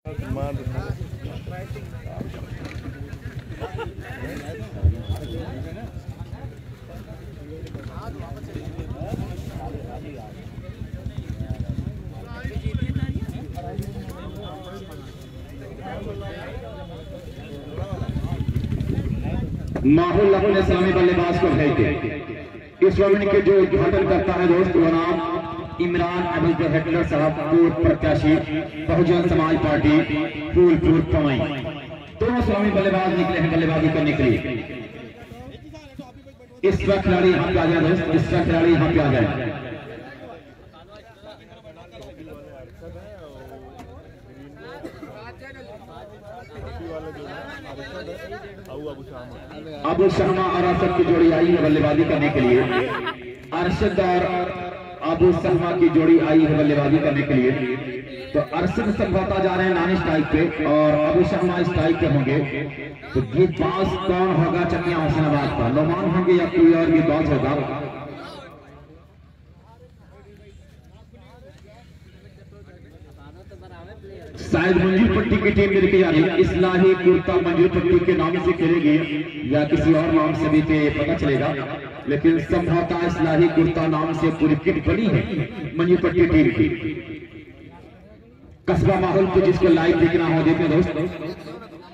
माहौल अपने इस्लामी बल्लेबाज को भेज दे। इस टूर्नामेंट के जो उद्घाटन करता है दोस्त वो नाम इमरान अबुल हेटलर साहब, पूर्व प्रत्याशी बहुजन समाज पार्टी फूलपुर पवाई। दोनों इस्लामी बल्लेबाज निकले हैं बल्लेबाजी करने के लिए। इस वक्त खिलाड़ी यहाँ पे आ जाए दोस्त, इस वक्त खिलाड़ी यहाँ पे आ जाए। अबू शर्मा और अरशद की जोड़ी आई है बल्लेबाजी करने के लिए। अरशद और अबू शर्मा की जोड़ी आई है बल्लेबाजी करने के लिए। तो अरशद संभवतः जा रहे हैं नॉन स्ट्राइक पे और अबू शर्मा स्ट्राइक पे होंगे। तो गेंदबाज कौन होगा चकिया हुसैनाबाद का? नोमान होंगे या कोई और गेंदबाज होगा? शायद मंजूर पट्टी की टीम मिलकर जा रही है। इस्लाही कुर्ता मंजूर पट्टी के नाम से खेलेगी या किसी और नाम से भी पता चलेगा, लेकिन संभवतः इस्लाही कुर्ता नाम से पूरी किट बनी है मंजूर पट्टी टीम की। कस्बा माहौल को जिसको लाइव देखना हो देखें दोस्त।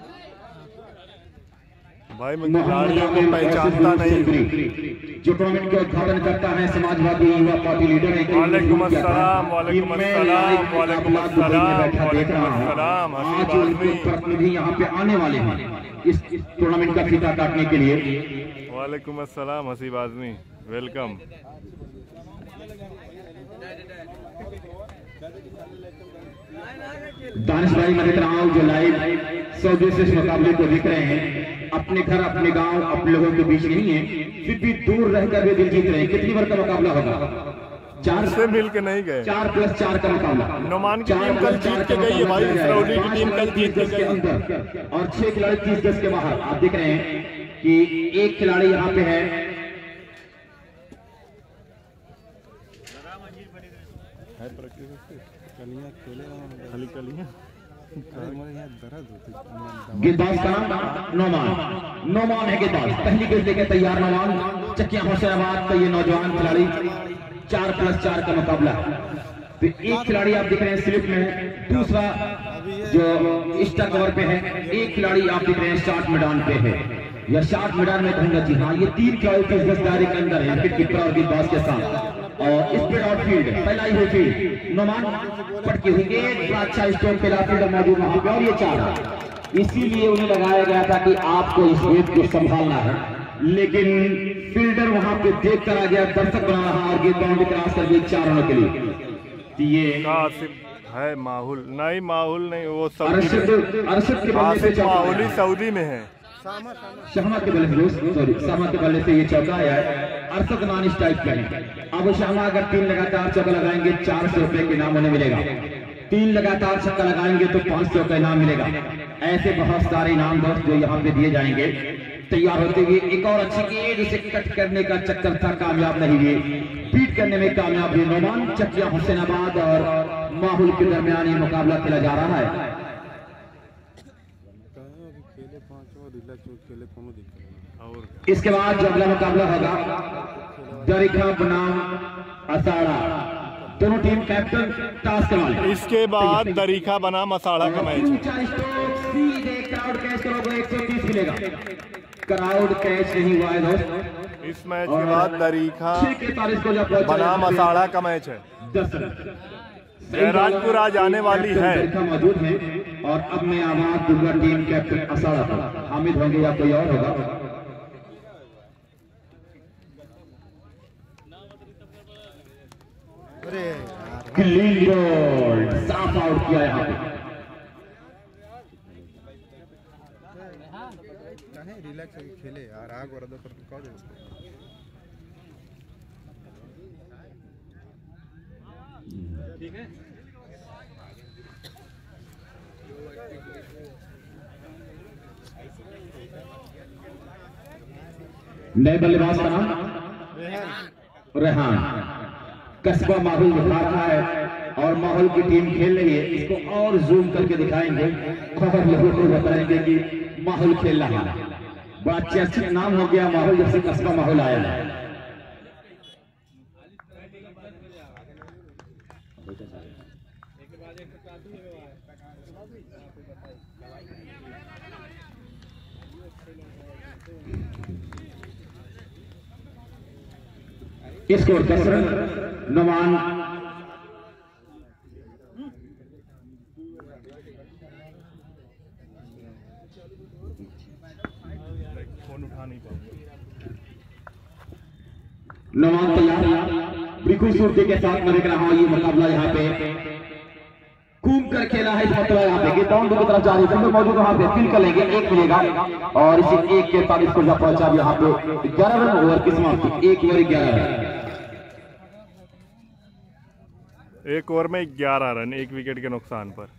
भाई मुझे पहचानता नहीं। जो टूर्नामेंट का उद्घाटन करता है समाजवादी युवा पार्टी लीडर है। वालेकुम अस्सलाम, वालेकुम अस्सलाम, वालेकुम अस्सलाम। आज उनके प्रतिनिधि यहाँ पे आने वाले हैं इस टूर्नामेंट का फीता काटने के लिए। वालेकुम अस्सलाम हसीब आजमी, वेलकम। दानिश भाई मैं देख रहा हूँ जो लाइव सऊदी से इस मुकाबले को देख रहे हैं। अपने घर अपने गांव अपने लोगों के बीच नहीं है, फिर भी दूर रहकर भी दिल जीत रहे हैं। कितनी बार का मुकाबला होगा? 4 से मिल के नहीं गए। 4+4 का मुकाबला। नोमान की टीम कल जीत के गई है भाई, सऊदी की टीम कल जीत के गई अंदर और 6 खिलाड़ी 30 गज के बाहर। आप देख रहे हैं कि एक खिलाड़ी यहाँ पे है गेंदबाज का नाम नोमान। नोमान है गेंदबाज, पहली गेंद लेके तैयार नोमान। चकिया हुसैनाबाद का ये नौजवान खिलाड़ी। 4+4 का मुकाबला। तो एक खिलाड़ी आप देख रहे हैं स्लिप में, दूसरा जो स्टा कवर पे है, एक खिलाड़ी आप देख रहे हैं शॉर्ट मैदान पे है या शॉर्ट मैदान में कहूंगा। जी हाँ, ये 3 खिलाड़ी 30 गज दायरे के अंदर है विकेट कीपर और गेंदबाज के साथ। और स्पीड आउट फील्ड फैलाई हुई फील्ड नोमान पटकी हुई गेंद, अच्छा स्टोन पे फील्डर मौजूद वहां पे और ये 4। इसीलिए उन्हें लगाया गया था कि आपको इस गेंद को संभालना है, लेकिन फील्डर वहां पे देख कर आ गया, दर्शक बना रहा और गेंद बाउंड्री क्रॉस कर गई 4 रनों के लिए। ये है माहौल नहीं, माहौल नहीं, वो अरशद के बल्ले से माहौली सऊदी में है। शहमा के बल्ले सॉरी शहमा के बल्ले से ये चौका आया है। अरशद नॉन स्ट्राइक पे है। अब शहमा अगर 3 लगातार चौका लगाएंगे 400 रुपए के इनाम उन्हें मिलेगा। 3 लगातार छक्का लगाएंगे तो 500 का इनाम मिलेगा। ऐसे बहुत सारे इनाम दोस्त जो यहाँ पे दिए जाएंगे। तैयार होते हुए एक और अच्छी गेंद, उसे कट करने का चक्कर था, कामयाब नहीं हुए। बीट करने में कामयाब हुए नोमान। चकिया हुसैनाबाद और माहौल के दरमियान ये मुकाबला खेला जा रहा है। इसके बाद जो अगला मुकाबला होगा दरिखा बनाम असाड़ा, दोनों टीम कैप्टन टास्क करवाले। इसके बाद दरिखा बनाम असाड़ा का मैच है। क्राउड कैच करोगे 130 मिलेगा। क्राउड कैच नहीं हुआ है दोस्त। इस मैच के बाद दरिखा बनाम असाड़ा का मैच है। 10 जयराजपुर आज आने वाली है। मौजूद है और अब मैं आवाज दूंगा टीम कैप्टन असाड़ा पर। हामिद होंगे या कोई और होगा? क्लीन बॉल, साफ आउट किया यहाँ पे। रिलैक्स खेले यार, आग वरदा पर कौन है उसको? ठीक है। नए बल्लेबाज का नाम रेहान। कस्बा माहौल दिखा रहा है और माहौल की टीम खेल रही है। इसको और जूम करके दिखाएंगे और लोगों को बताएंगे कि माहौल खेल रहा है। बड़ा चर्चित नाम हो गया माहौल जब से कस्बा माहौल आया है। Score 10 run. नोमान नोमान तैयार, बिल्कुल सूरती के साथ मैं देख रहा हूं ये मुकाबला यहाँ पे कूद कर खेला है। इस मतलब यहाँ पे गेट डाउन की तरफ जा रही है, मौजूद वहाँ पे फील कर लेंगे, एक मिलेगा और इसी एक के साथ इसको पहुंचा यहाँ पे 11 रन ओवर की समाप्ति। 1 ओवर 11 रन, 1 ओवर में 11 रन, 1 विकेट के नुकसान पर।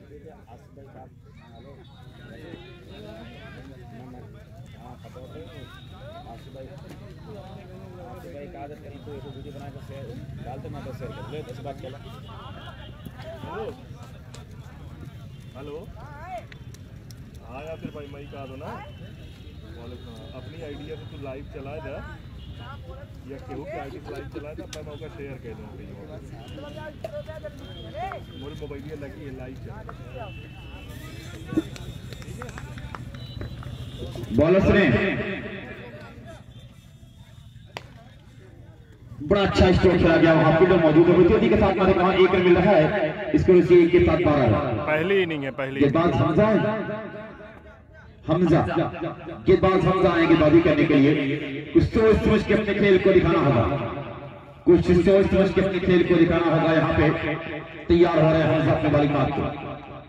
हेलो हाँ या फिर भाई मैं कहा दो ना अपनी आइडिया से तू लाइव चला जा या केहू के आईडी लाइव चला था मैं मौका शेयर कर दूँ। मोरी मोबाइल लगी है लाइव चला। बॉलर्स ने बड़ा अच्छा स्ट्रोक खेला गया वहां फील्डर मौजूद है। विकेट के साथ मैंने कहा 1 रन मिल रहा है इसको, इसी 1 के साथ 12 रन। पहली इनिंग है, पहली गेंदबाज हमजा गेंदबाज हमजा आएंगे बाजी करने के लिए। कुछ सोच समझ के अपने खेल को दिखाना होगा, कुछ सोच समझ के अपने खेल को दिखाना होगा। यहाँ पे तैयार हो रहे हैं हमजा अपने बालिक मार को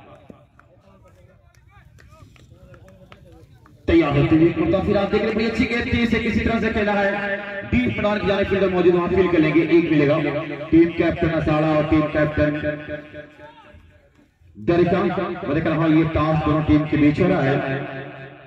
तैयार होते हुए। फिर आप देख रहे हैं अच्छी गेंद थी, इसे किसी तरह से खेला है डीप मैदान की जाने फील्डर मौजूद वहां फील कर लेंगे, 1 मिलेगा। टीम कैप्टन असाड़ा और टीम कैप्टन दरिका, मैं देख रहा हूं ये टास्क दोनों टीम के बीच हो रहा है।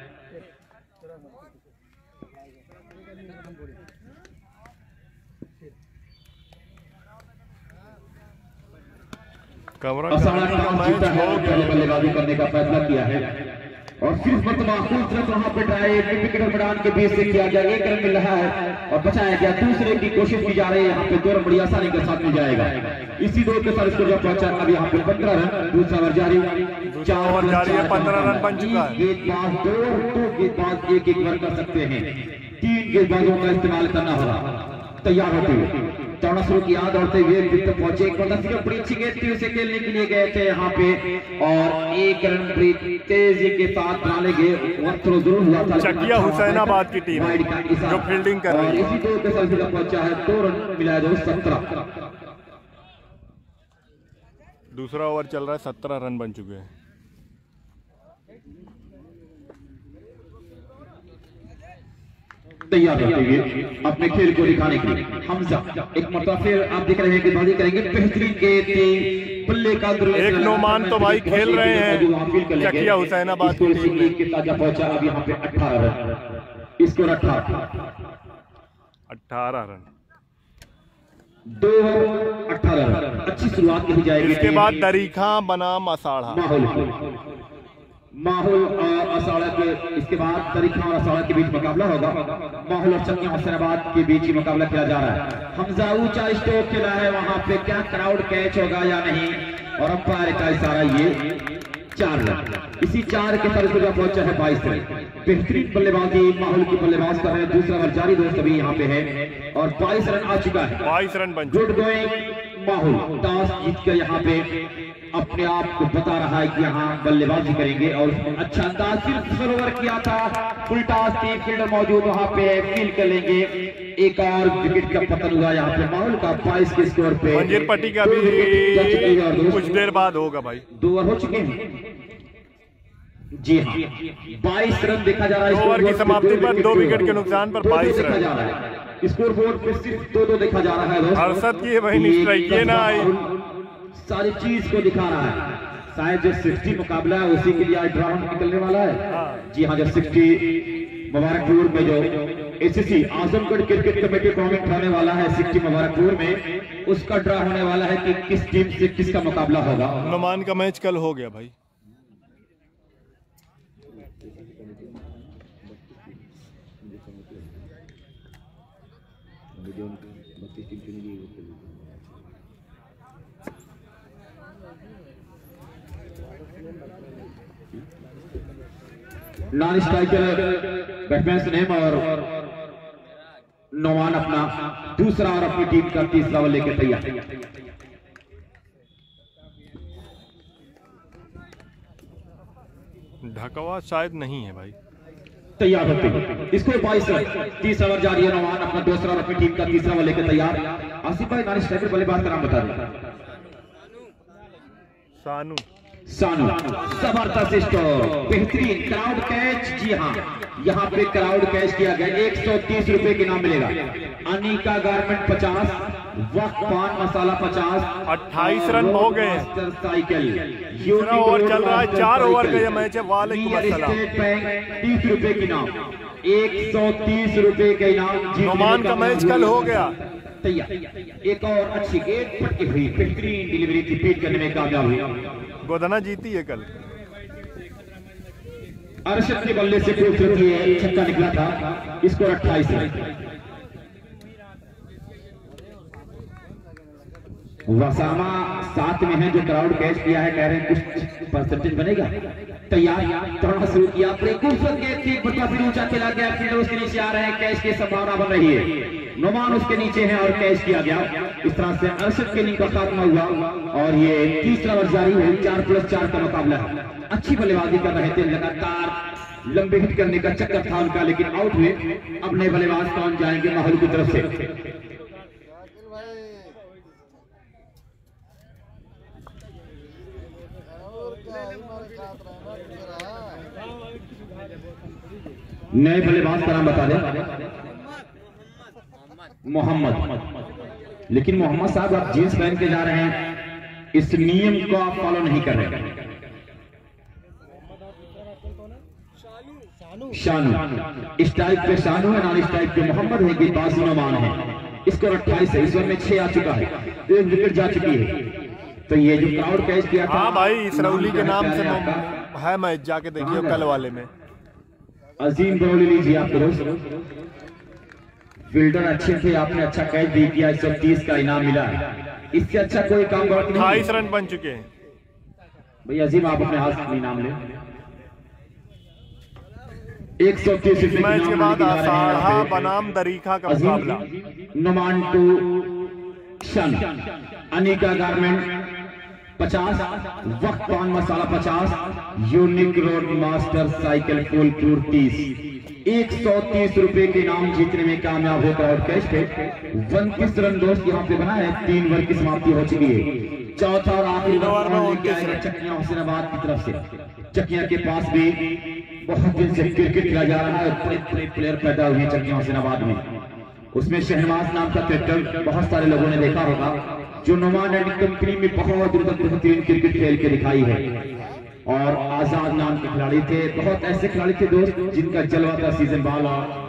असाड़ा टॉस जीता है, पहले बल्लेबाजी करने का फैसला किया है और सिर्फ खूबसूरत वहां पे ड्राइव विकेट मैदान के बीच से किया गया। 1 रन मिल रहा है और बचाया गया, दूसरे की कोशिश की जा रही है। यहाँ पे 2 रन बड़ी आसानी के साथ मिल जाएगा। इसी 2 के साथ इसको जब पहुंचा अब यहाँ पे 15 रन, दूसरा ओवर जारी, 4 ओवर जारी है, 15 रन बन चुका है। गेंदबाज 2 गेंदबाज 1 ओवर कर सकते हैं, 3 गेंदबाजों का इस्तेमाल करना होगा। तैयार होते हुए चौड़ा शुरू किया, दौड़ते हुए तक पहुंचे, एक बड़ी अच्छी गेंद थी, उसे खेलने के लिए गए थे यहाँ पे और 1 रन बड़ी तेजी के साथ डाले गए। वक्त जरूर हुआ था चकिया हुसैनाबाद की टीम जो फील्डिंग कर रही है, इसी 2 के साथ पहुंचा है, 2 रन मिला है 17। दूसरा ओवर चल रहा है, 17 रन बन चुके हैं। तैयार होते हुए अपने खेल को दिखाने के लिए हमजा एक मरतबा फिर आप देख रहे हैं कि बाजी करेंगे। बेहतरीन गेंद बल्ले का एक नोमान तो भाई खेल रहे हैं चकिया हुसैनाबाद की टीम के ताजा पहुंचा। अब यहाँ पे 18 run, score 18 run, 2 over 18 run. अच्छी शुरुआत की जाएगी। इसके बाद दरीखा बनाम असाड़ा माहौल और असाड़ा के, इसके बाद तरीका और असाड़ा के बीच मुकाबला होगा। माहौल और चकिया हुसैनाबाद के बीच ही मुकाबला किया जा रहा है। हमजा ऊंचा स्ट्रोक खेला है, वहां पे क्या क्राउड कैच होगा या नहीं और अंपायर का इशारा, ये 4 रन। इसी 4 के तरफ से पहुंचा है 22 रन। बेहतरीन बल्लेबाजी माहौल की बल्लेबाज कर रहे हैं, दूसरा ओवर जारी दोस्त अभी यहाँ पे है और 22 रन आ चुका है। 22 रन बन गुड गोइंग माहौल टॉस जीतकर यहाँ पे अपने आप को बता रहा है कि यहाँ बल्लेबाजी करेंगे और अच्छा अंदाज सिर्फ ओवर किया था। फुल टॉस थी, फील्डर मौजूद वहां पे फील कर लेंगे। एक और विकेट का पतन हुआ यहाँ पे माहौल का 22 के स्कोर पे। मंजीर पट्टी का भी कुछ देर बाद होगा भाई, 2 ओवर हो चुके हैं। जी हाँ, 22 रन देखा जा रहा है। 2 ओवर की समाप्ति पर 2 विकेट के नुकसान पर 22 रन जा रहा है। स्कोर बोर्ड पे सिर्फ 2-2 देखा जा रहा है। हर्षद की वही स्ट्राइक ये ना आई, सारी चीज को दिखा रहा है। शायद जो 60 मुकाबला है उसी के लिए आज ड्राउंड निकलने वाला है। जी हाँ, जो 60 मुबारकपुर में जो ACC Azamgarh cricket committee tournament होने वाला है सिक्किम मुबारकपुर में, उसका ड्रा होने वाला है कि किस टीम से किसका मुकाबला होगा। नुमान का मैच कल हो गया भाई। नॉन स्ट्राइकर बैट्समैन नेम और नोमान अपना दूसरा और अपनी टीम का तीसरा ओवर लेकर तैयार। ढकवा शायद नहीं है भाई। तैयार होते हैं इसको 22 रन, तीसरा ओवर जारी है। नोमान अपना दूसरा और अपनी टीम का तीसरा ओवर लेकर तैयार। आसिफ भाई नॉन स्ट्राइकर बल्लेबाज का नाम बता दें। सानू सानू जबरदस्त स्टोर, बेहतरीन क्राउड कैच। जी हाँ, यहाँ पे क्राउड कैच किया गया। 130 रुपए के नाम मिलेगा। अनिका गारमेंट 50, वक्त पान मसाला 50, 28 रन हो गए। मास्टर साइकिल दूसरा ओवर चल रहा है, 4 ओवर का ये मैच है। वालेकुम अस्सलाम। स्टेट बैंक 30 रुपए के नाम, 130 रुपए के इनाम। नुमान का मैच कल हो गया। तैयार। एक और अच्छी गेट पटकी हुई, बेहतरीन डिलीवरी रिपीट करने में कामयाब हुई। गोदना जीती है कल। अरशद के बल्ले से खूबसूरत ये छक्का निकला था। Score 28 run. वसामा साथ में है जो क्राउड कैच किया है, कह रहे हैं कुछ परसेंटेज बनेगा। तैयार, दौड़ना शुरू किया। खूबसूरत गेंद थी, बड़ा फिर ऊंचा खेला गया। फील्डर उसके नीचे आ रहे हैं, कैच की संभावना बन रही है। नुमान उसके नीचे है और कैच किया गया। इस तरह से अरशद के इनिंग का खात्मा हुआ और ये तीसरा ओवर जारी है। 4+4 का मुकाबला है। अच्छी बल्लेबाजी कर रहे थे, लगातार लंबे हिट करने का चक्कर था उनका, लेकिन आउट हुए। अब नए बल्लेबाज कौन जाएंगे माहौल की तरफ से। नए बल्लेबाज का नाम बता दें। मोहम्मद। लेकिन मोहम्मद साहब आप जींस पहन के जा रहे हैं, इस नियम को आप फॉलो नहीं कर रहे हैं। शानू स्ट्राइक पे शानू है, नॉन स्ट्राइक पे मोहम्मद है। गेंदबाज नुमान है। स्कोर 28 है। इस ओवर में 6 आ चुका है, 1 विकेट जा चुकी है। तो ये जो क्राउड कैच किया था, हाँ भाई, इसरौली के नाम से है मैच, जाके देखिए कल वाले में। अजीम बरौली लीजिए आपके दोस्त। फील्डर अच्छे थे, आपने अच्छा कैच भी किया। 130 का इनाम मिला है। इससे अच्छा कोई काम बात नहीं। 28 रन बन चुके हैं भाई। अजीम आप अपने हाथ में इनाम ले। 130 मैच के बाद आसाढ़ा बनाम दरीखा का मुकाबला। नुमान टू शन, अनिका गारमेंट 50, वक्त pan masala 50, unique road master cycle full tour 30। 130 रुपए के इनाम जीतने में कामयाब हो क्राउड कैच पे। 29 रन दोस्त यहाँ पे बना है। 3 ओवर की समाप्ति हो चुकी है। चौथा और आखिरी ओवर चकिया हुसैनाबाद की तरफ से। चकिया के पास भी बहुत दिन से क्रिकेट खेला जा रहा है। बड़े प्लेयर पैदा हुए चकिया हुसैनाबाद में। उसमें शहनवाज नाम का कैप्टन बहुत सारे लोगों ने देखा होगा, जो नुमान एंड कंपनी में बहुत दिन तक बेहतरीन क्रिकेट खेल के दिखाई है। और आजाद नाम के खिलाड़ी थे। बहुत ऐसे खिलाड़ी थे दोस्त जिनका जलवा था सीजन बॉल। और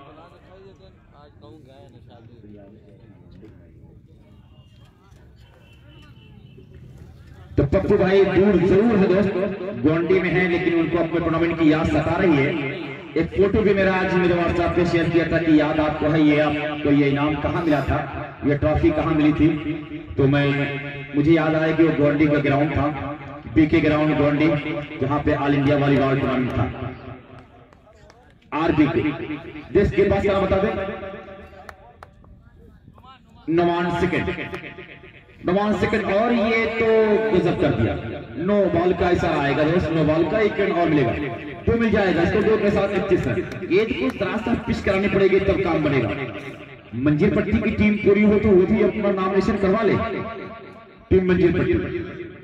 तो पप्पू भाई दूर जरूर है दोस्त, गोंडी में है, लेकिन उनको अपने टूर्नामेंट की याद सता रही है। एक फोटो भी मेरा आज मेरे व्हाट्सएप पे शेयर किया था कि याद आपको है ये, आपको ये इनाम कहाँ मिला था, ये ट्रॉफी कहाँ मिली थी। तो मुझे याद आया कि वो गोंडी का ग्राउंड था, बीके ग्राउंड गोंडी, जहाँ पे ऑल इंडिया वॉलीबॉल टूर्नामेंट था। आरबी के देश के पास क्या बता दें। नुमान सेकंड और ये तो गजब कर दिया। नो बॉल का इशारा आएगा दोस्त, नो बॉल का 1 रन और मिलेगा तो मिल जाएगा। इसको 2 के साथ 25 रन। गेंद को तरह से पिच करानी पड़ेगी तब काम बनेगा। मंजिल पट्टी की टीम पूरी हो तो वो भी अपना नॉमिनेशन करवा ले। टीम मंजिल पट्टी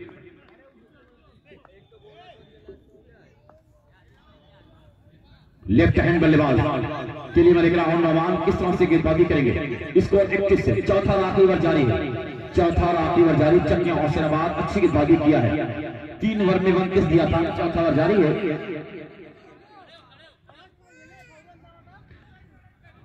लेफ्ट हैंड बल्लेबाज के लिए मैं देख रहा हूं नुमान किस तरह से गेंदबाजी करेंगे। स्कोर 31 है। चौथा और आखिरी ओवर जारी है। चकिया हुसैनाबाद अच्छी गेंदबाजी किया है। 3 ओवर में 29 दिया था। चौथा ओवर जारी है।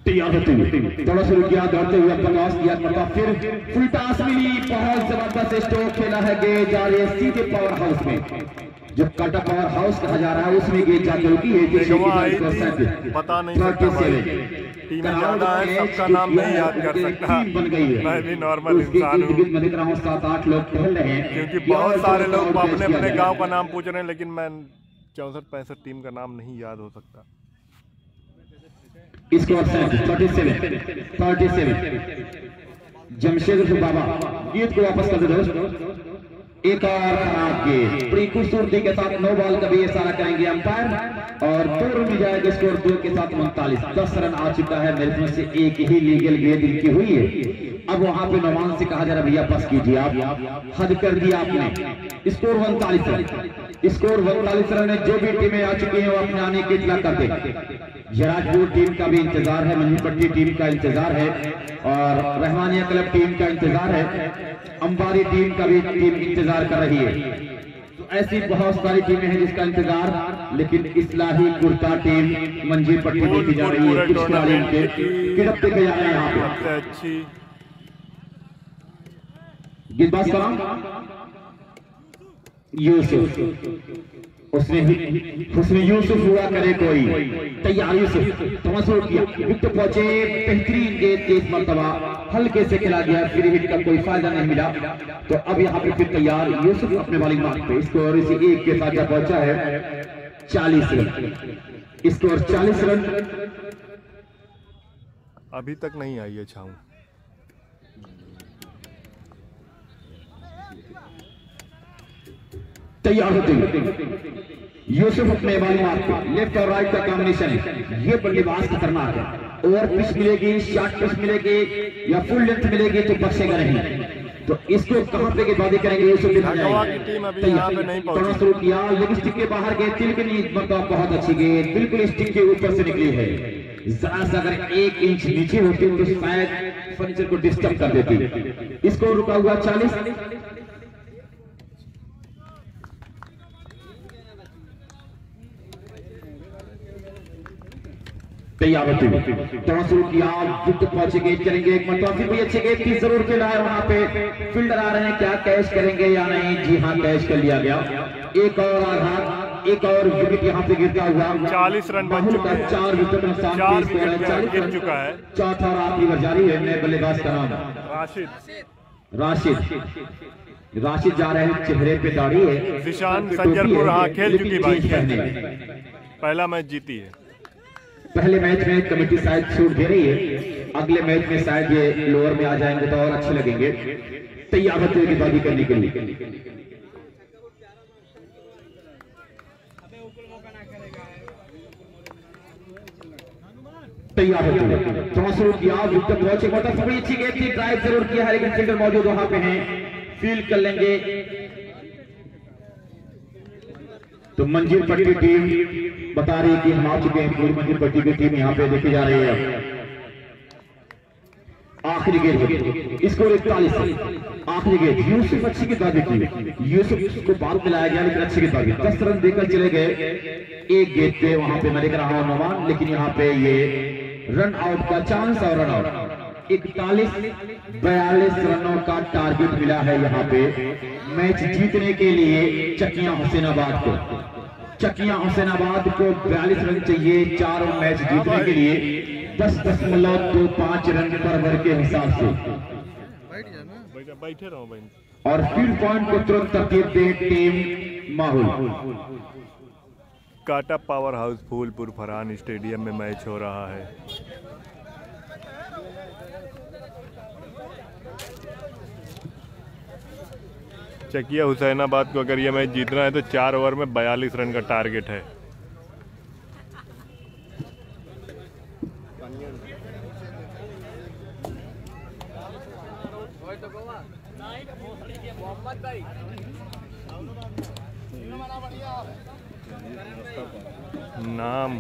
तैयार होते हुए थोड़ा शुरू किया, दौड़ते हुए प्रकाश किया, मतलब फिर फुल टॉस मिली, बहुत जबरदस्त स्ट्रोक खेला है गेंद जा रही है सीधे पावर हाउस में, जो काटा पावर हाउस कहा जा रहा है उसमें गेंद जाके रुकी है। पता नहीं टीम ज्यादा है, सबका नाम नहीं याद कर सकता, बन गई है। मैं भी नॉर्मल इंसान हूँ, मैं देख रहा हूँ 7-8 लोग टहल रहे हैं, क्योंकि बहुत सारे लोग अपने अपने गांव का नाम पूछ रहे हैं, लेकिन मैं 64-65 टीम का नाम नहीं याद हो सकता। स्कोर 37 जमशेदपुर बाबा गेंद को वापस कर दे दोस्त। एक और खराब गेंद बड़ी खूबसूरती के साथ नो बॉल का भी इशारा करेंगे अंपायर, और 2 रन मिल जाएगा। स्कोर 2 के साथ 39, 10 रन आ चुका है। मेरे में से एक ही लीगल गेंद इनकी हुई है। अब वहां पे नौमान से कहा जा रहा भैया पास कीजिए, आप हद कर दिया आपने। स्कोर 39 रन, स्कोर 39 रन है। जो भी टीमें आ चुकी हैं वो अपने आने की इतला कर दे। जराजपुर टीम का भी इंतजार है, मंजीपट्टी टीम का इंतजार है, और रहमानिया क्लब टीम का इंतजार है, अंबारी टीम का भी टीम इंतजार कर रही है। तो ऐसी बहुत सारी टीमें हैं जिसका इंतजार, लेकिन इस्लाही कुर्ता टीम मंजीपट्टी देखी जा रही है। कुछ खिलाड़ी उनके किड़प देखे जा रहे हैं यहाँ पे। अच्छी गेंदबाज का नाम यूसुफ, उसने यूसुफ हुआ करे कोई। तैयार यूसुफ तमस्सुर किया, विकेट पहुंचे, बेहतरीन गेंद तेज मर्तबा हल्के से खेला गया, फ्री हिट का कोई फायदा नहीं मिला। तो अब यहाँ पे फिर तैयार यूसुफ अपने वाली मार्क पे, स्कोर इसी एक के साथ पहुंचा है 40 रन। Score 40 run. अभी तक नहीं आई है छाऊं। तैयार होते हुए यूसुफ अपने वाली मार्क पे, लेफ्ट और राइट का कॉम्बिनेशन है, ये बल्लेबाज खतरनाक है। ओवर पिच मिलेगी, शॉर्ट पिच मिलेगी या फुल लेंथ मिलेगी तो बचेगा नहीं। तो इसको कहां पे गेंदबाजी करेंगे यूसुफ शुरू किया, लेकिन स्टिक के बाहर गए, तिल के नीचे मतलब बहुत अच्छी गेंद बिल्कुल स्टिक के ऊपर से निकली है। जरा सा अगर 1 इंच नीचे होती तो शायद फर्नीचर को डिस्टर्ब कर देती। इसको रुका हुआ 40। तैयार होते हुए शुरू किया, विकेट पहुंचेंगे, चलेंगे एक मरतबा फिर भी अच्छे गेंद की जरूर खेला है। वहां पे फील्डर आ रहे हैं, क्या कैच करेंगे या नहीं? जी हाँ, कैच कर लिया गया। एक और आघात, एक और विकेट यहाँ पे गिरता हुआ। 40 रन बन चुके हैं, 4 विकेट नुकसान, 40 गिर चुका है। चौथा और आखिरी ओवर जारी है। नए बल्लेबाज का नाम राशिद जा रहे हैं, चेहरे पे दाढ़ी है। जिशान संजरपुर हाँ खेल चुकी भाई, पहला मैच जीती है। पहले मैच में कमेटी शायद छूट दे रही है, अगले मैच में शायद ये लोअर में आ जाएंगे तो और अच्छे लगेंगे। तैयार होते हुए गेंदबाजी करने के लिए तैयार होते हुए थोड़ा शुरू किया, विकेट पहुंचे, बड़ी अच्छी गेंद थी, ड्राइव जरूर किया है, लेकिन फील्डर मौजूद वहां पे हैं, फील्ड कर लेंगे। तो मंजीरपट्टी टीम बता रही है कि हम आ चुके हैं, पूरी मंजीरपट्टी की टीम यहाँ पे देखी जा रही है। आखिरी गेंद, स्कोर 41, आखिरी गेंद। यूसुफ अच्छी गेंदबाजी की, यूसुफ को बाल मिलाया गया, लेकिन अच्छी गेंदबाजी, 10 रन देकर चले गए। एक गेंद पे वहां पे मैं देख रहा हूं नौमान, लेकिन यहाँ पे ये रन आउट का चांस और रन आउट। 41-42 रनों का टारगेट मिला है यहाँ पे मैच जीतने के लिए चकियां हुसैनाबाद को। चकियां हुसैनाबाद को 42 रन चाहिए 4 मैच जीतने के लिए, 10.25 रन पर ओवर के हिसाब से। बैठे रहो भाई। और फील्ड पॉइंट को तुरंत तरतीब दे टीम माहौल। Kata power house Phulpur Farhan stadium में मैच हो रहा है। चकिया हुसैनाबाद को अगर ये मैच जीतना है तो 4 ओवर में 42 रन का टारगेट है। नाम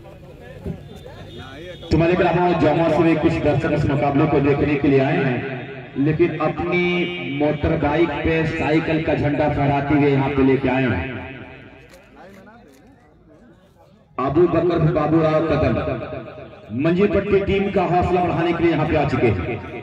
तुम्हारे जमा से कुछ दर्शक इस मुकाबले को देखने के लिए आए हैं, लेकिन अपनी मोटर बाइक पे साइकिल का झंडा फहराते हुए यहाँ पे लेके आए हैं। अबू बकर बाबूराव कदम मंजीर पट्टी टीम का हौसला बढ़ाने के लिए यहाँ पे आ चुके हैं।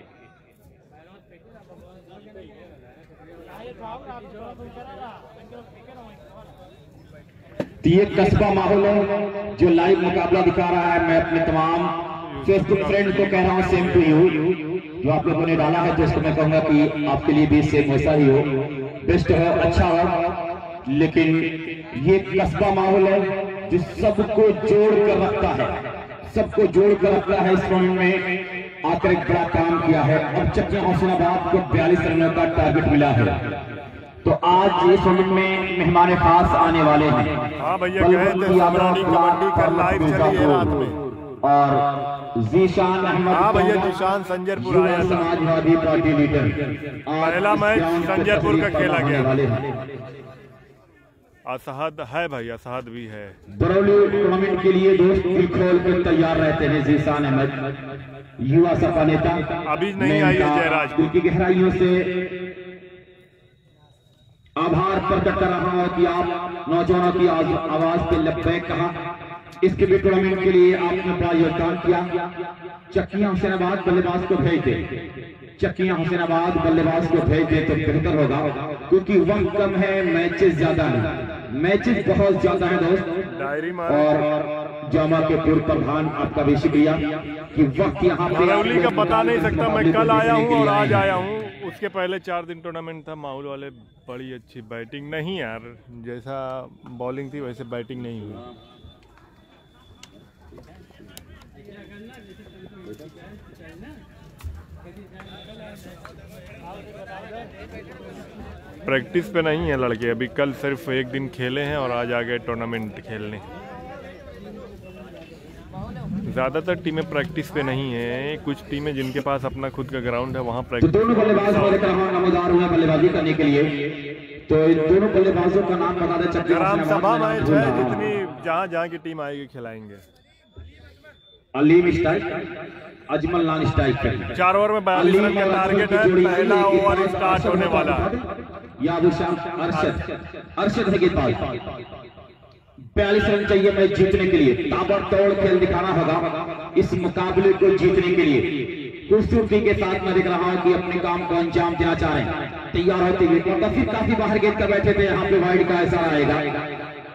तो ये कस्बा माहौल है जो लाइव मुकाबला दिखा रहा है। मैं अपने तमाम फेसबुक फ्रेंड को कह रहा हूँ सेम टू यू, जो आप लोगों ने डाला है दोस्तों, मैं कहूंगा कि आपके लिए भी सेम वैसा ही हो, बेस्ट हो, अच्छा हो। लेकिन ये कस्बा माहौल है जो सबको जोड़ कर रखता है, सबको जोड़ कर रखता है। इस टूर्नामेंट में आकर एक बड़ा काम किया है। अब चकिया हुसैनाबाद को 42 रनों का टारगेट मिला है। तो आज इस टूर्नामेंट में मेहमान खास आने वाले हैं। हाँ भैया, कहे थे समरानी कबड्डी का लाइव चली है रात में, और जीशान अहमद। हाँ भैया, जीशान संजयपुर आया था। Samajwadi party leader. पहला मैच संजयपुर का खेला गया। असहद है भाई, असहद भी है। बरौली टूर्नामेंट के लिए दोस्त दिल खोल कर तैयार रहते हैं। जीशान अहमद, युवा सपा नेता, अभी नहीं आई है जयराज दिल की गहराइयों से आभार प्रकट कर रहा हूं कि आप नौजवानों की आवाज पे लब्बैक कहा। इसके भी टूर्नामेंट के लिए आपने बड़ा योगदान किया। चकिया हुसैनाबाद बल्लेबाज को भेज दे, चकिया हुसैनाबाद बल्लेबाज को भेज दे तो बेहतर होगा, क्योंकि वक्त कम है, मैचेस ज्यादा नहीं, मैचेस बहुत ज्यादा है दोस्त। डायरी और जामा के पूर्व प्रधान आपका भी शुक्रिया कि वक्त यहाँ बरौली का बता नहीं सकता। मैं कल आया हूँ और आज आया हूँ, उसके पहले 4 दिन टूर्नामेंट था। माहौल वाले बड़ी अच्छी बैटिंग नहीं यार, जैसा बॉलिंग थी वैसे बैटिंग नहीं हुई। प्रैक्टिस पे नहीं है लड़के अभी, कल सिर्फ एक दिन खेले हैं और आज आ गए टूर्नामेंट खेलने। ज्यादातर टीमें प्रैक्टिस पे नहीं है, कुछ टीमें जिनके पास अपना खुद का ग्राउंड है वहाँ प्रैक्टिस। तो दोनों बल्लेबाज नमोदार हुए बल्लेबाजी करने के लिए। तो इन दोनों बल्लेबाजों का नाम बता दें। ग्राम सभा मैच है, जितनी जहाँ की टीम आएगी खिलाएंगे। Aleem strike, Ajmal non strike. 4 over में 42 रन का टारगेट है। पहला ओवर स्टार्ट होने वाला है। अरशद है गेंदबाज। 42 रन चाहिए मैच जीतने के लिए। ताबड़तोड़ खेल दिखाना होगा इस मुकाबले को जीतने के लिए। खूबसूरती के साथ मैं देख रहा हूं कि अपने काम को अंजाम देना चाह रहे हैं, तैयार होते हुए। फिर काफी बाहर गेंद कर बैठे थे, यहाँ पे वाइड का ऐसा आएगा।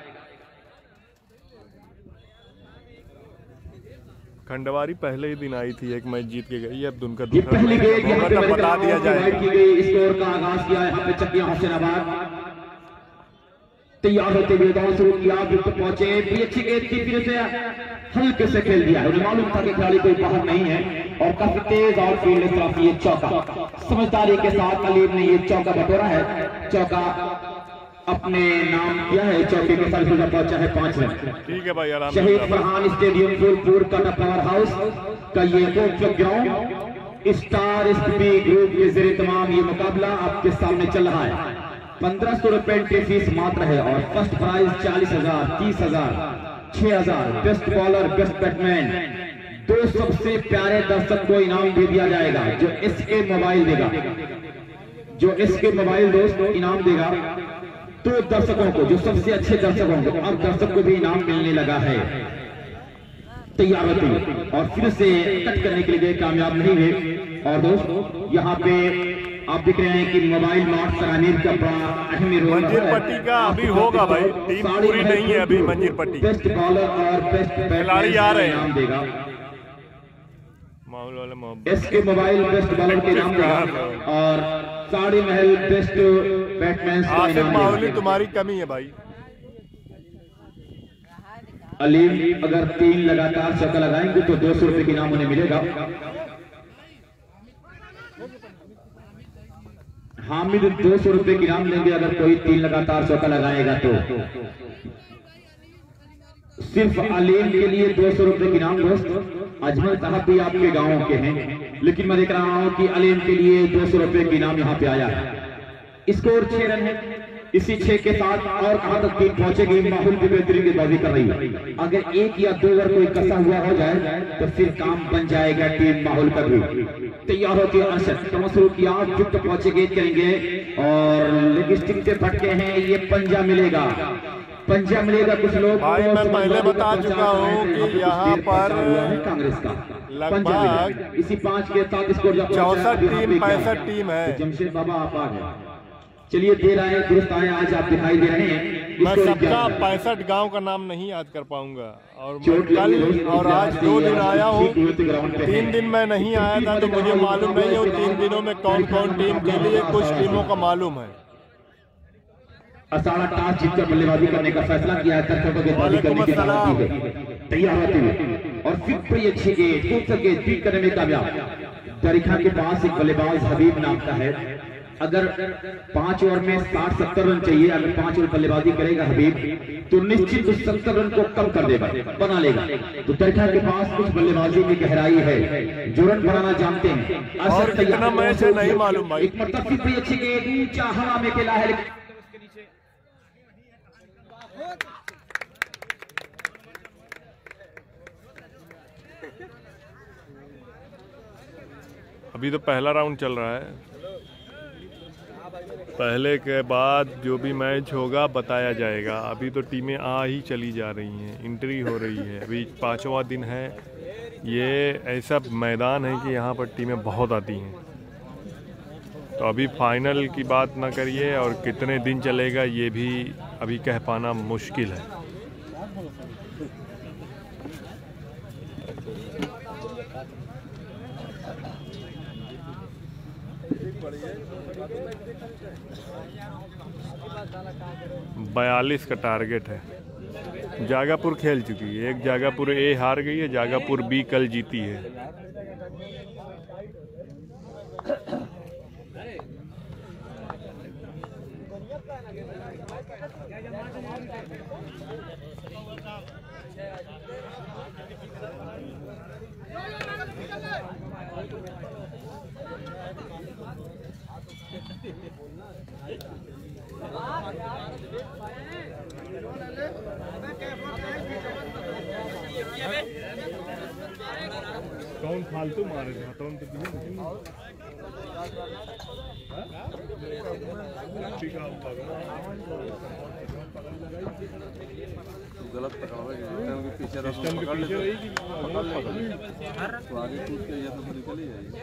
खंडवारी पहले ही दिन आई थी, एक मैच जीत के गई। अब उनका ये पहली गेंद यहाँ पे बता दिया जाए की गई। स्कोर का आगाज किया यहाँ पे चकिया हुसैनाबाद। तैयार होते हुए दौड़ शुरू किया, विकेट पहुंचे, अच्छी गेंद की, फिर से हल्के से खेल दिया। उन्हें मालूम था कि खिलाड़ी कोई बाहर नहीं है और काफी तेज आउटफील्ड तरफ ये चौका। समझदारी के साथ अलीम ने ये चौका बटोरा है, चौका अपने नाम किया है। चौके के साथ पहुंचा है 5 रन। ठीक है भाई, शहीद फरहान स्टेडियम फूलपुर का पावर हाउस का ये मुख्य ग्राउंड स्टार एसपी ग्रुप के जरिए तमाम ये मुकाबला आपके सामने चल रहा है। 1500 रुपए एंट्री फीस मात्र है और first prize 40,000, 30,000, 6,000। Best bowler, best batsman, 2 सबसे प्यारे दर्शक को इनाम दे दिया जाएगा, जो इसके मोबाइल देगा, जो इसके मोबाइल दोस्त इनाम देगा। 2 दर्शकों को, जो सबसे अच्छे दर्शकों को, अब दर्शक को भी इनाम मिलने लगा है। तैयार होती और फिर से कट करने के लिए कामयाब नहीं हुए। और दोस्त यहाँ पे आप देख रहे हैं कि मोबाइल मार्ट सरानीर का बड़ा अहम रोल है। मंजीर पट्टी का अभी होगा भाई, टीम पूरी नहीं है अभी। मंजीर पट्टी बेस्ट बॉलर और बेस्ट खिलाड़ी आ रहे हैं, नाम देगा माहौल वाले मोहब्बत। इसके मोबाइल बेस्ट बॉलर के नाम देगा और साड़ी महल बेस्ट बैट्समैन का इनाम माहौली तुम्हारी कमी है भाई। अलीम अगर 3 लगातार चौका लगाएंगे तो 200 रुपए के इनाम उन्हें मिलेगा। हामिद 200 रुपए की इनाम देंगे अगर कोई 3 लगातार चौका लगाएगा तो। सिर्फ अलीम के लिए 200 रुपए की इनाम दोस्त। अजमल साहब भी आपके गांव के हैं, लेकिन मैं देख रहा हूं कि अलीम के लिए 200 रुपए की इनाम यहां पे आया है। स्कोर 6 रन है। इसी 6 के साथ और कहां तक टीम पहुंचेगी। माहौल भी बेहतरीन गेंदबाजी कर रही है। अगर 1 या 2 ओवर कोई कसा हुआ हो जाए तो फिर काम बन जाएगा टीम माहौल का भी। तैयार होती है अरशद, कम शुरू किया, फिफ्ट पहुंचे, गेंद करेंगे और लेग स्टिक से फटके हैं, ये पंजा मिलेगा। पंजा मिलेगा कुछ लोग भाई मैं पहले बता चुका हूँ कि यहाँ पर कांग्रेस का लगभग इसी 5 के साथ स्कोर 64 टीम 65 टीम है। जमशेद बाबा आप आ गए, चलिए दे रहे हैं दुरुस्त आए, आज आप दिखाई दे रहे हैं। मैं सबका 65 गांव का नाम नहीं याद कर पाऊंगा और मैं कल और आज 2 दिन आया हूँ। 3 दिन मैं नहीं आया था तो मुझे मालूम नहीं है 3 दिनों में कौन कौन टीम खेली है, कुछ टीमों का मालूम है। असाड़ा टॉस जीतकर बल्लेबाजी करने का फैसला किया है, गेंदबाजी करने की तैयारी है, तैयार होते हुए और फिर बड़ी अच्छी गेंद खूबसूरत गेंद बीट करने में कामयाब। दरिखा के पास एक बल्लेबाज हबीब नाम का है, अगर 5 ओवर में 60-70 रन चाहिए, अगर 5 ओवर बल्लेबाजी करेगा हबीब तो निश्चित उस 70 रन को कम कर देगा, बना लेगा। तो दरिखा के पास कुछ बल्लेबाजी में गहराई है, जो रन बनाना जानते हैं। और कितना मैच है नहीं मालूम भाई। एक मतलब फिर बड़ी अच्छी गेंद ऊंचा हवा में खेला है, अभी तो पहला राउंड चल रहा है, पहले के बाद जो भी मैच होगा बताया जाएगा। अभी तो टीमें आ ही चली जा रही हैं, एंट्री हो रही है, अभी 5वां दिन है। ये ऐसा मैदान है कि यहाँ पर टीमें बहुत आती हैं, तो अभी फाइनल की बात ना करिए और कितने दिन चलेगा ये भी अभी कह पाना मुश्किल है। बयालीस का टारगेट है। जागापुर खेल चुकी है, एक जागापुर ए हार गई है, जागापुर बी कल जीती है। कौन फालतू मारे थे तो गलत पीछे सिस्टम के पीछे रही कि तो आगे कूद के ये तो निकल ही जाएगी।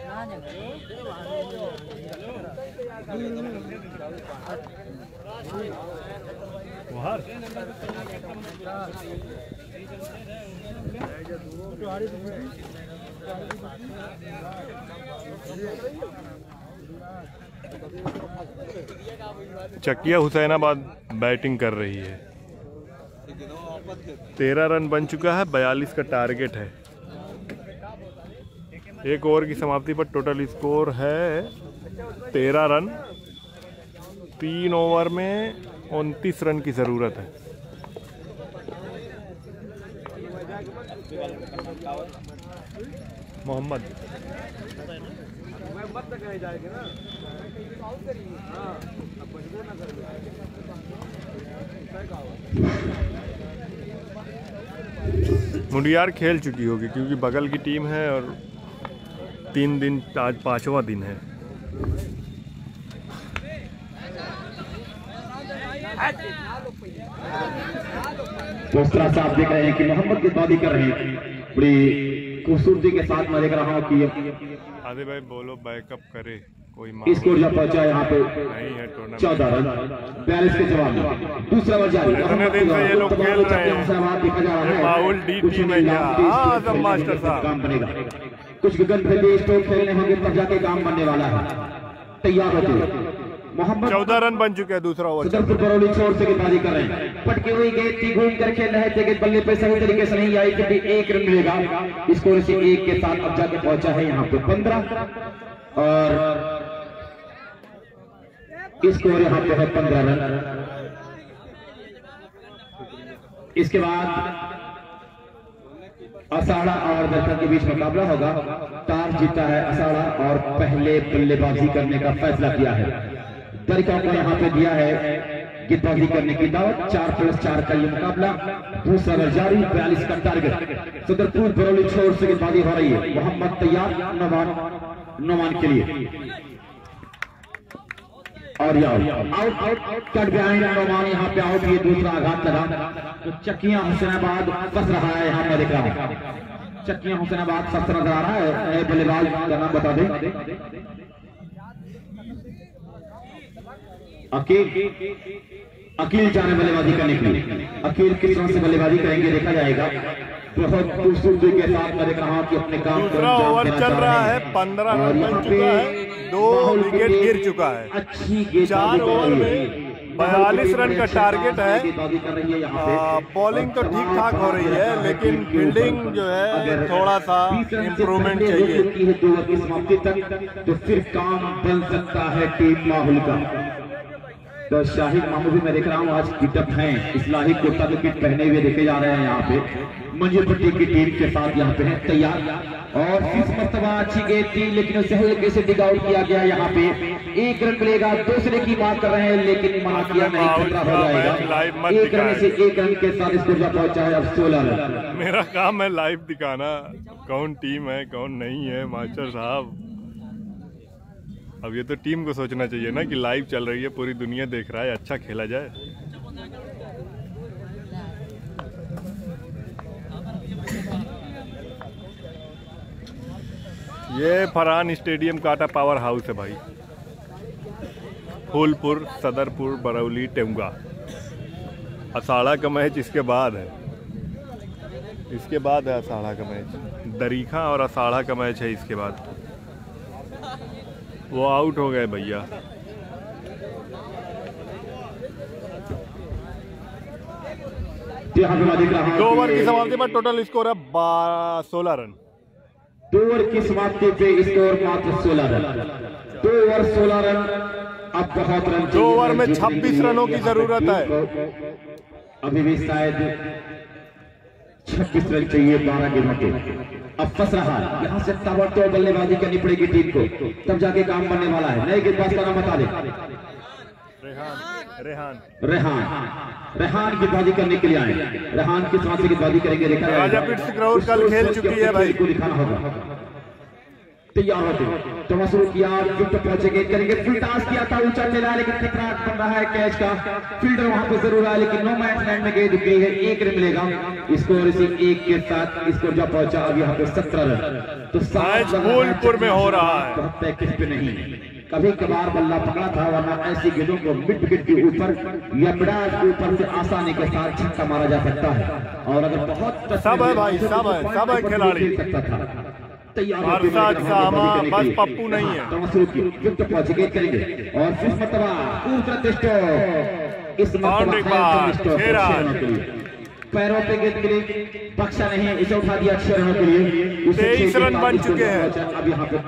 बाहर चकिया हुसैनाबाद बैटिंग कर रही है। 13 रन बन चुका है, 42 का टारगेट है। 1 ओवर की समाप्ति पर टोटल स्कोर है 13 रन। 3 ओवर में 29 रन की ज़रूरत है। मोहम्मद मुंडियार खेल चुकी होगी क्योंकि बगल की टीम है और 3 दिन, आज 5वां दिन है। दूसरा से आप देख रहे हैं कि मोहम्मद गेंदबाजी कर रहे हैं, बड़ी खूबसूरती के साथ मैं देख रहा हूँ कि आदि भाई बोलो बैकअप करे कोई स्कोर जब पहुंचा यहाँ पे नहीं है टूर्नामेंट। 14 रन 42 के जवाब में दूसरा ओवर जारी। इतने दिन से ये लोग खेल रहे हैं। देखा जा रहा है बाउल डी टीम है क्या? आजम मास्टर साहब काम बनेगा, कुछ गगन भेदी स्ट्रोक खेलने होंगे तब जाके काम बनने वाला है। तैयार होते हुए मोहम्मद 14 रन बन चुके हैं। दूसरा ओवर सुदर्शन बरौली छोर से गेंदबाजी कर रहे हैं, पटकी हुई गेंद थी, घूम कर खेल रहे थे, बल्ले पे सही तरीके से नहीं आई, क्योंकि 1 रन मिलेगा। स्कोर से 1 के साथ अब जाके पहुंचा है यहाँ पे 15 और स्कोर यहाँ पे है 15 रन। इसके बाद असाड़ा और दरखा के बीच मुकाबला होगा। टॉस जीता है असाड़ा और पहले बल्लेबाजी करने का फैसला किया है। दरखा को यहाँ पे दिया है गेंदबाजी करने की दावत। 4+4 का ये मुकाबला। दूसरा ओवर जारी, 42 का टारगेट। सुदरपुर बरौली छोर से गेंदबाजी हो रही है। मोहम्मद तैयार नौमान के लिए और आउट कट बिहाइंड नोमान यहाँ पे आउट, ये दूसरा आघात लगा। तो चकियां हुसैनाबाद फंस रहा है, यहाँ मैं देख रहा हूँ चकियां हुसैनाबाद फंस नजर आ रहा है। बल्लेबाज का नाम बता दें, अकील जाने बल्लेबाजी करने के लिए। अकील किस तरह से बल्लेबाजी करेंगे देखा जाएगा। बहुत खूबसूरती के साथ मैं देख रहा हूँ कि अपने काम को दूसरा ओवर चल रहा है, 15 रन बन चुका है, 2 विकेट गिर चुका है। अच्छी गेंदबाजी 4 ओवर में 42 रन का टारगेट है। बॉलिंग तो ठीक ठाक हो रही है, लेकिन फील्डिंग जो है थोड़ा सा इम्प्रूवमेंट चाहिए। 2 ओवर की समाप्ति तक तो फिर काम बन सकता है टीम माहौल का। तो शाहिद मामू भी मैं देख रहा हूँ आज किटअप हैं, इस्लाही कोटा के किट पहने हुए देखे जा रहे हैं यहाँ पे। मंजूपट्टी की टीम के साथ यहाँ पे है तैयार, और 30 मरतबा अच्छी गेंद थी लेकिन उसे हल्के से डिग आउट किया गया। यहाँ पे 1 रन मिलेगा, दूसरे की बात कर रहे हैं लेकिन मना किया नहीं, खतरा हो जाएगा। 1 रन से 1 रन के साथ स्कोर जा पहुंचा है अब 16 रन। मेरा काम है लाइव दिखाना कौन टीम है कौन नहीं है मास्टर साहब। अब ये तो टीम को सोचना चाहिए ना कि लाइव चल रही है, पूरी दुनिया देख रहा है, अच्छा खेला जाए। ये Farhan stadium Kata power house है भाई, फूलपुर, सदरपुर, बरौली, टेंगा। अषाढ़ा का मैच इसके बाद है, इसके बाद है अषाढ़ा का मैच। दरीखा और अषाढ़ा का मैच है इसके बाद। वो आउट हो गए भैया। दो ओवर की समाप्ति पर टोटल स्कोर है 16 रन। 2 ओवर की समाप्ति पे स्कोर मात्र 16 रन। 2 over 16 run. अब बहुत रन, 2 ओवर में 26 रनों की जरूरत है। अभी भी शायद 26 रन चाहिए 12 गेंदों के। अब फंस रहा है, यहाँ से ताबड़तोड़ बल्लेबाजी करनी पड़ेगी टीम को, तब जाके काम बनने वाला है। नए गेंदबाज का नाम बता दे। रेहान गेंदबाजी करने के लिए आए। रेहान किस तरह से गेंदबाजी करेंगे देखा जाएगा। राजा पिट्स ग्राउंड कल खेल चुकी है भाई, को दिखाना होगा। तैयार होते तो शुरू किया, विकेट पहुंचेंगे, करेंगे फुल टॉस किया था, ऊंचा चला लेकिन खतरा बन रहा है कैच का। फील्डर वहां पे जरूर आया लेकिन नो मैच लैंड में गेंद गई है। 1 रन मिलेगा, स्कोर इसी 1 के साथ स्कोर जब पहुंचा अब यहाँ पे 17 रन। तो मैच फूलपुर में हो रहा है, 33 पे नहीं। कभी कभार बल्ला पकड़ा था, वरना ऐसी गेंदों को मिड विकेट के ऊपर या मिडाज के ऊपर से आसानी के साथ छक्का मारा जा सकता है। और अगर बहुत सब है भाई, सब है खिलाड़ी। बस पप्पू नहीं है। पहुंचेंगे करेंगे और फिर पैरों पे गेंद मिली, बख्शा नहीं, इसे उठा दिया 6 रनों के लिए। 23 रन बन चुके हैं। अब यहाँ पे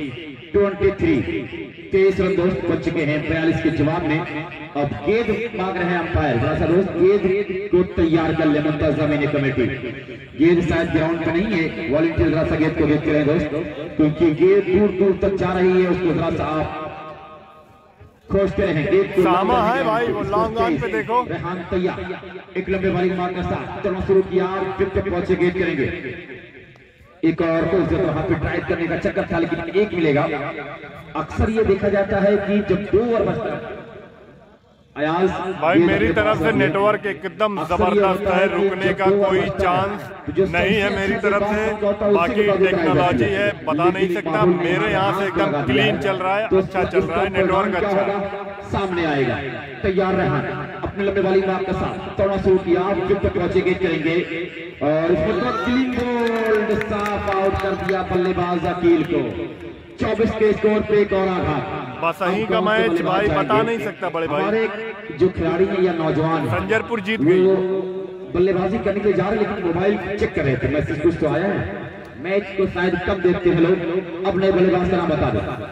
23 रन दोस्त बच चुके हैं 42 के जवाब में। अब गेंद मांग रहे हैं अंपायर, जरा सा दोस्त गेंद को तैयार कर ले मुंतज़ा मीनी कमेटी। गेंद शायद ग्राउंड पे नहीं है, वॉलंटियर जरा सा गेंद को देखते रहे दोस्त, क्योंकि गेंद दूर दूर तक जा रही है, उसको जरा सा आप खोजते रहे। सामा है भाई, वो लॉन्ग ऑन पे देखो। रेहान तैयार, एक लंबे वाली मार के साथ चलना शुरू किया, विकेट पहुंचे गेंद करेंगे। एक और तो वहां पे ड्राइव करने का चक्कर था लेकिन 1 मिलेगा। अक्सर ये देखा जाता है कि जब 2 ओवर बचता है अयाज भाई, मेरी तरफ से नेटवर्क एकदम जबरदस्त है, रुकने का कोई चांस नहीं है मेरी तरफ से। बाकी टेक्नोलॉजी है, बता नहीं सकता। मेरे यहाँ से एकदम क्लीन चल रहा है, अच्छा चल रहा है, नेटवर्क अच्छा है। सामने आएगा, तैयार रहा अपने लंबे वाली मार के साथ थोड़ा शुरू किया, विकेट पहुंचे गेंद करेंगे और इसमें तो क्लीन बोल्ड साफ आउट कर दिया बल्लेबाज अकील को। 24 के स्कोर पे एक और आघात। बसही का मैच भाई बता नहीं सकता बड़े भाई। हमारे जो खिलाड़ी है या नौजवान संजरपुर जीत गई, बल्लेबाजी करने के लिए जा रहे लेकिन मोबाइल चेक कर रहे थे, मैसेज कुछ तो आया है। मैच को शायद कम देखते हैं लोग। अब नए बल्लेबाज का नाम बता दो।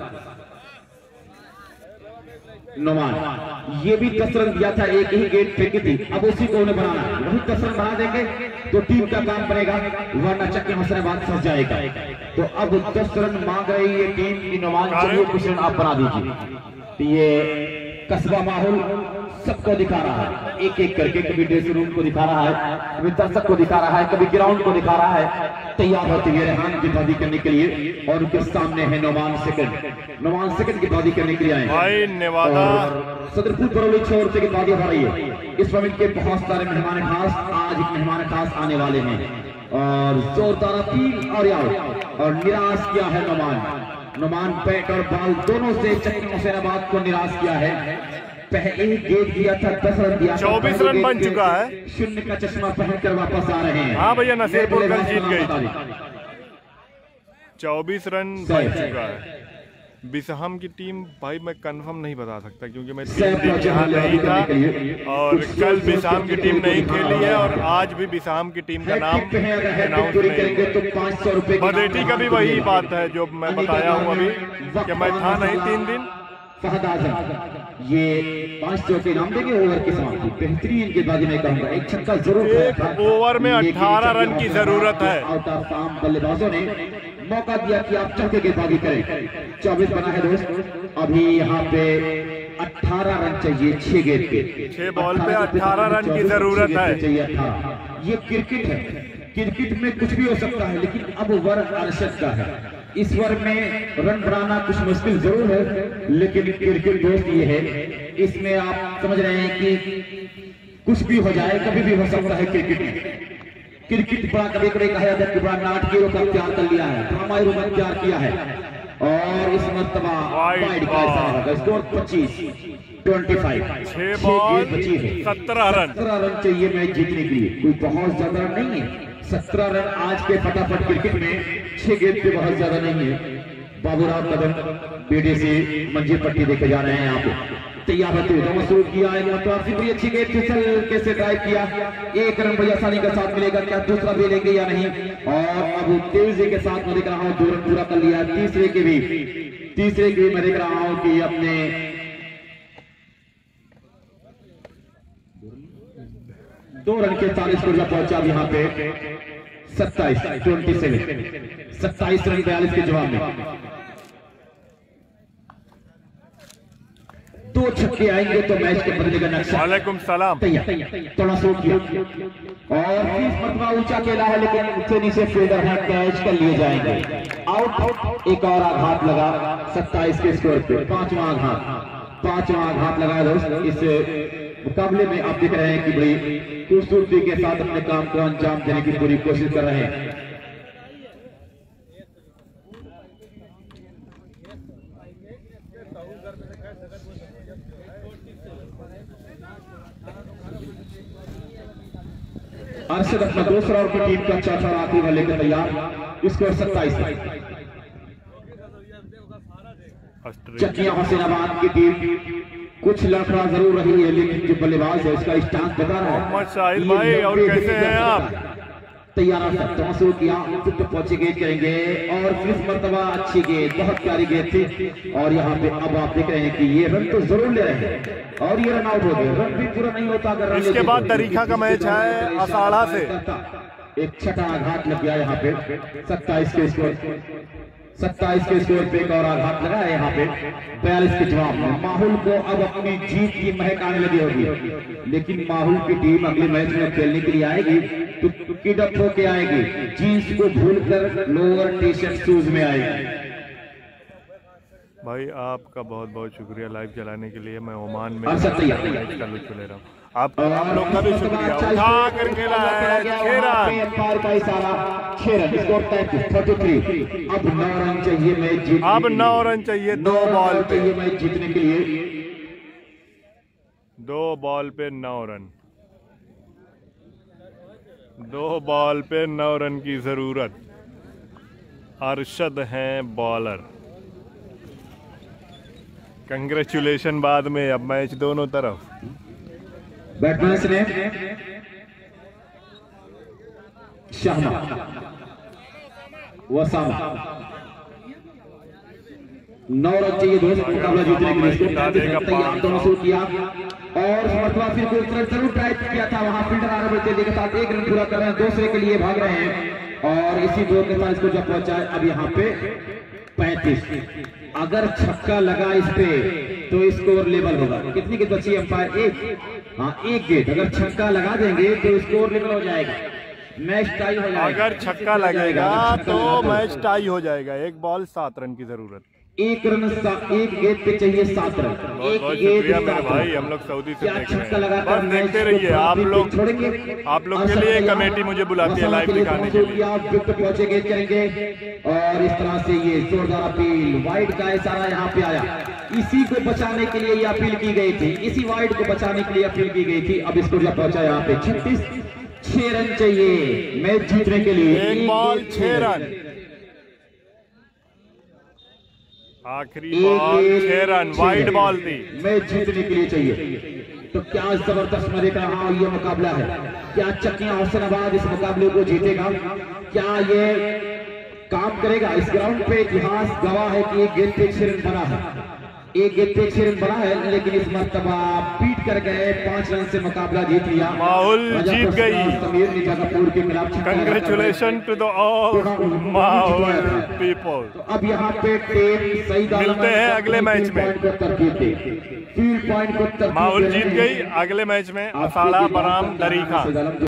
नोमान, ये भी 10 रन दिया था, एक ही गेंद फेंकी थी, अब उसी को उन्हें बनाना है। वही 10 रन बना देंगे तो टीम का काम बनेगा, वरना चक्के हुसैनाबाद फंस जाएगा। तो अब 10 रन मांग रही है टीम की। नोमान चलिए कुछ रन आप बना दीजिए। ये कस्बा माहौल सबको दिखा रहा है एक एक करके, कभी ड्रेसिंग रूम को दिखा रहा है, कभी दर्शक को दिखा रहा है, कभी ग्राउंड को दिखा रहा है। तैयार होते हुए रेहान गेंदबाजी करने के लिए और उनके सामने है नोमान सेकंड गेंदबाजी करने के लिए आए भाई नेवादा सदरपुर बरौली छोर से गेंदबाजी हो रही है। इस समय के बहुत सारे मेहमान खास, आज एक मेहमान खास आने वाले हैं और जोरदार अपील और आउट और निराश किया है नोमान बैट और बॉल दोनों से चक्की हुसैनाबाद को निराश किया है। पहले ही गेंद दिया था 10 रन दिया, 24 रन बन चुका है। 0 का चश्मा पहनकर वापस आ रहे हैं। हाँ भैया, नसीरपुर कल जीत गई थी। 24 रन बन चुका है। बिसहम की टीम भाई मैं कंफर्म नहीं बता सकता क्योंकि मैं 3 दिन यहाँ नहीं था और कल बिसहम की टीम नहीं खेली है और आज भी बिसहम की टीम का नाम अनाउंस नहीं हुआ। बदेटी का भी वही बात है जो मैं बताया हूँ अभी कि मैं था नहीं 3 दिन। फहद आजम ये 5 चौके नाम देंगे ओवर की समाप्ति, बेहतरीन गेंदबाजी में कहूंगा, एक छक्का जरूर एक ओवर में 18 रन की जरूरत है। आउट ऑफ फॉर्म बल्लेबाजों ने मौका दिया कि आप चौके गेंदबाजी करें। 24 बना है दोस्त, अभी यहाँ पे 18 रन चाहिए 6 गेंद पे, 6 बॉल पे 18 रन की जरूरत है। चाहिए 18। ये क्रिकेट है, क्रिकेट में कुछ भी हो सकता है लेकिन अब ओवर अरशद का है। इस वर्ग में रन बनाना कुछ मुश्किल जरूर है लेकिन क्रिकेट दोस्त ये है, इसमें आप समझ रहे हैं कि कुछ भी हो जाए, कभी भी हो सकता है क्रिकेट में। क्रिकेट बड़ा कभी कभी कहा जाता है कि बड़ा नाटकीय का तैयार कर लिया है, ड्रामाई रूप में तैयार किया है और इस मर्तबा वाइड का स्कोर 25 6 बॉल बची है, 17 रन चाहिए मैच जीतने के लिए। कोई बहुत ज्यादा रन नहीं है, 17 रन आज के फटाफट क्रिकेट में 6 गेंद पे बहुत ज्यादा नहीं है। बाबूराव कदम बीडीसी मंजिल पट्टी देखे जा रहे हैं यहाँ पे। तैयार होते हुए शुरू किया है, अच्छी गेंद फिसल कैसे ड्राइव किया, 1 रन भैया आसानी के साथ मिलेगा, क्या दूसरा भी लेंगे या नहीं। और अब तेजी के साथ मैं देख रहा हूँ 2 रन पूरा कर लिया, तीसरे के भी मैं देख रहा हूँ कि अपने 2 रन के 40 को पहुंचा यहाँ पे 27 रन 42 के जवाब में 2 छक्के आएंगे तो मैच के बदले का नक्शा। वालेकुम सलाम। थोड़ा शो किया और 30 मरतबा ऊंचा खेला है लेकिन उससे नीचे फील्डर है, कैच कर लिए जाएंगे। आउट, एक और आघात लगा 27 के स्कोर पे, 5वां आघात लगा दोस्त। इस मुकाबले में आप देख रहे हैं कि बड़ी खूबसूरती के साथ अपने काम को अंजाम देने की पूरी कोशिश कर रहे हैं। अरशद अपना दूसरा और टीम का चौथा आखिरी वाले के तैयार, स्कोर 27। चकिया हुसैनाबाद की टीम कुछ लड़खड़ा जरूर रही है लेकिन जो बल्लेबाज है उसका स्टांस बता रहा है। मोहम्मद शाहिद भाई और कैसे हैं आप? तैयार शुरू किया, पहुंचे गेंद करेंगे और फिर मरतबा अच्छी गेंद, बहुत प्यारी गेंद थी। और यहाँ पे अब आप देख रहे हैं कि ये रन तो जरूर ले रहे हैं और ये रन आउट हो गए, रन भी पूरा नहीं होता अगर इसके बाद तरीका का मैच है असाड़ा से। एक छठा आघात लग गया यहाँ पे 27 के स्कोर पे एक और आघात लगा है यहाँ पे 42 के जवाब में। माहौल को अब अपनी जीत की महक आने लगी होगी लेकिन माहौल की टीम अगले मैच में खेलने के लिए आएगी तो किडअप होके आएगी, जीन्स को भूलकर लोअर टी शर्ट शूज में आएगी। भाई आपका बहुत बहुत शुक्रिया लाइव चलाने के लिए। मैं ओमान में अच्छा, मैच का लुत्फ ले रहा हूँ। आप लोग का भी शुक्रिया। उठा कर खेला है 6 रन। पार का इशारा 6 रन, स्कोर 33। अब 9 रन चाहिए मैच जीतने, अब 9 रन चाहिए 2 बॉल पे, मैच जीतने के लिए 2 बॉल पे 9 रन, 2 बॉल पे 9 रन की जरूरत। अरशद हैं बॉलर। कंग्रेचुलेशन बाद में, अब मैच दोनों तरफ। बैट्समैन ने शहमा वसामा 9 रन चाहिए दोस्त मुकाबला जीतने के लिए। तैयार दोनों शुरू किया और मतलब फिर कोई जरूर ट्राई किया था, वहां फील्डर आ रहे तेजी के साथ 1 रन पूरा कर रहे हैं, दूसरे के लिए भाग रहे हैं और इसी दौर के साथ इसको जब पहुंचा है। अब यहाँ पे 35। अगर छक्का लगा इस पे तो स्कोर लेवल होगा। कितनी गेंद बची अंपायर? एक। हाँ, एक गेंद अगर छक्का लगा देंगे तो स्कोर लेवल हो जाएगा, मैच टाई हो जाएगा। अगर छक्का लगेगा तो मैच टाई हो जाएगा। एक बॉल 7 रन की जरूरत। एक गेंद पे चाहिए 7 रन। बहुत बहुत शुक्रिया मेरे भाई, हम लोग सऊदी से देख रहे हैं। बस देखते रहिए आप लोग के लिए कमेटी मुझे बुलाती है लाइव दिखाने के लिए। आप विकेट पहुंचेंगे करेंगे और इस तरह से ये जोरदार अपील वाइड का इशारा यहाँ पे आया। इसी को बचाने के लिए ये अपील की गई थी, इसी वाइड को बचाने के लिए अपील की गई थी। अब इसको जब पहुंचा यहाँ पे 6 रन चाहिए मैच जीतने के लिए। एक बॉल 6 रन, आखिरी बॉल 6 रन, वाइड बॉल थी, मैच जीतने के लिए चाहिए। तो क्या जबरदस्त मैं देख रहा हूं ये मुकाबला है। क्या चकिया हुसैनाबाद इस मुकाबले को जीतेगा? क्या ये काम करेगा? इस ग्राउंड पे इतिहास गवाह है कि एक गेंद पे 6 रन बना है, एक गेंद पे 6 रन बना है, लेकिन इस मर्तबा पीट कर गए, 5 रन से मुकाबला जीत लिया। माहौल जीत गई। समीर निजामपुर के खिलाफ कंग्रेचुलेशन टू द ऑल माहौल पीपल। तो अब यहाँ पे टीम सही मिलते हैं अगले मैच में। फील्ड पॉइंट को माहौल जीत गई। अगले मैच में असाड़ा बराम दरीखा।